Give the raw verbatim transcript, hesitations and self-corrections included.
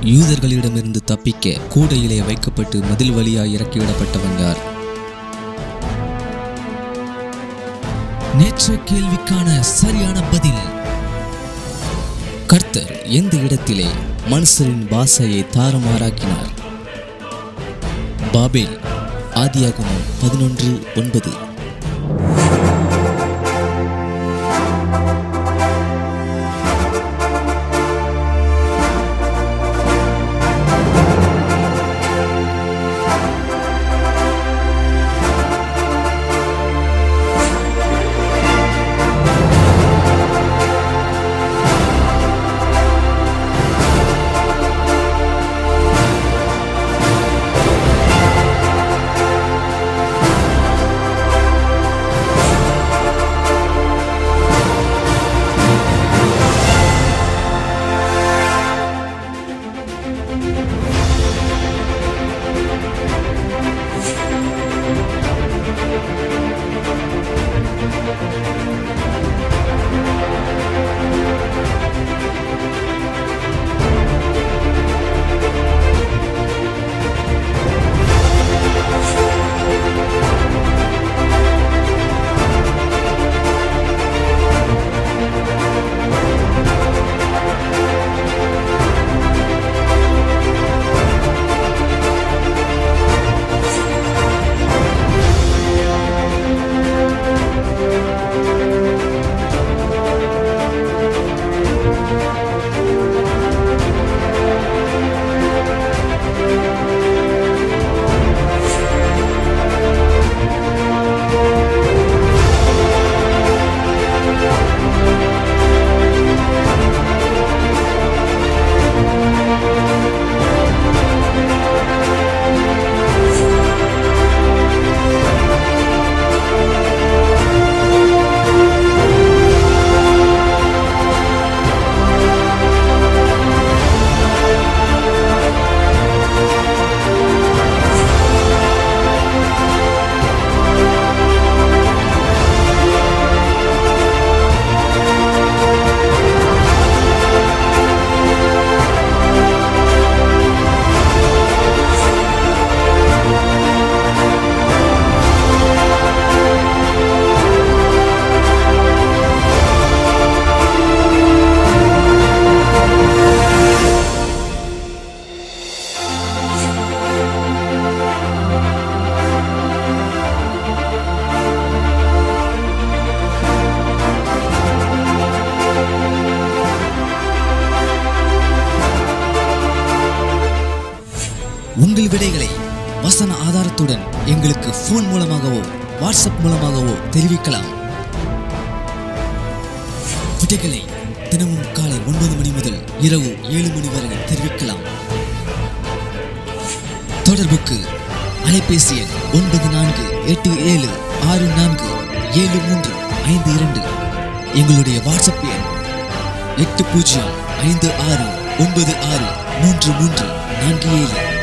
யூதர்களிடமிருந்து தப்பிக்க கூடையிலே வைக்கப்பட்டு மதில் வழியாய் இறக்கிவிடப்பட்டவன் யார்? நேற்றைய கேள்விக்கான சரியான பதில், கர்த்தர் எந்த இடத்திலே மனுஷரின் பாஷையை தாறுமாறாக்கினார்? பாபேல். ஆதியாகமம் பதினொன்று ஒன்பது. உங்கள் விடைகளை வசன ஆதாரத்துடன் எங்களுக்கு போன் மூலமாகவோ வாட்ஸ்அப் மூலமாகவோ தெரிவிக்கலாம். விடைகளை தினமும் காலை ஒன்பது மணி முதல் இரவு ஏழு மணி வரை தெரிவிக்கலாம். தொடர்புக்கு அலைபேசி எண் ஒன்பது நான்கு எட்டு ஏழு ஆறு நான்கு ஏழு மூன்று ஐந்து இரண்டு. எங்களுடைய வாட்ஸ்அப் எண் எட்டு பூஜ்ஜியம் ஐந்து ஆறு ஒன்பது ஆறு மூன்று மூன்று நான்கு ஏழு.